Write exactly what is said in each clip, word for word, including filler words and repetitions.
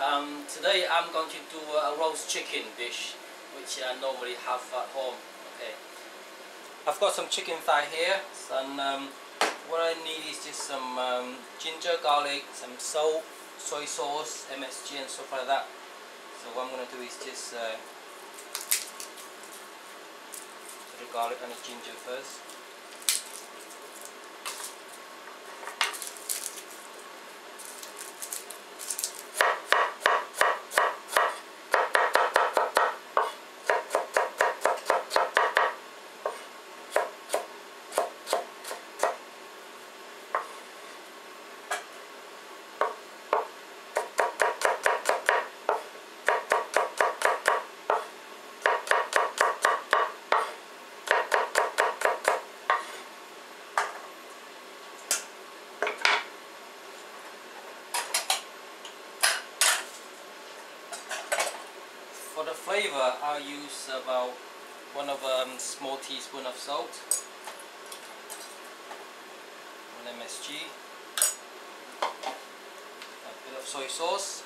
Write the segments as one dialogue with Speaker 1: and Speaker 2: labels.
Speaker 1: Um, today I'm going to do a roast chicken dish, which I normally have at home. Okay, I've got some chicken thigh here, and um, what I need is just some um, ginger, garlic, some salt, soy sauce, M S G and stuff like that. So what I'm going to do is just uh, put the garlic and the ginger first. For the flavour, I'll use about one of a um, small teaspoon of salt, one M S G, a bit of soy sauce,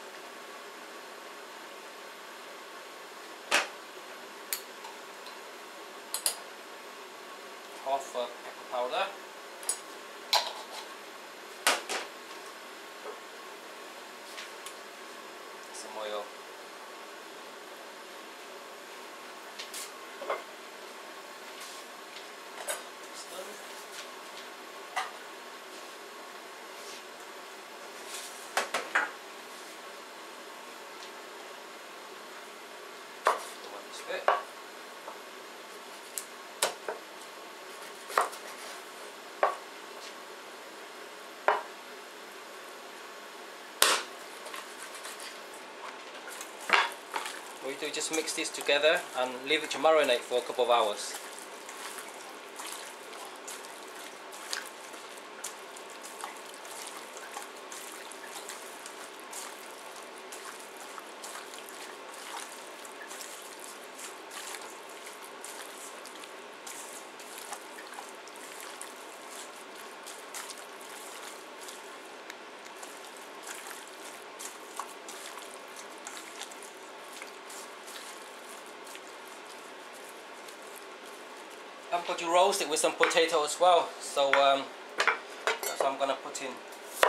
Speaker 1: half a pepper powder, some oil. Bit. What you do, just mix this together and leave it to marinate for a couple of hours. I'm going to roast it with some potato as well, so um, that's what I'm going to put in.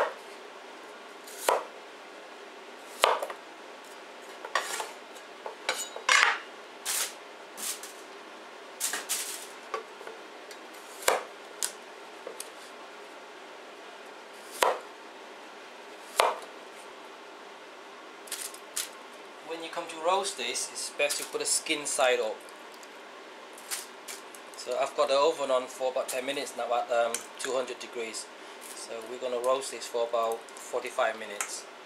Speaker 1: When you come to roast this, it's best to put the skin side up. So I've got the oven on for about ten minutes now at um, two hundred degrees. So we're going to roast this for about forty-five minutes.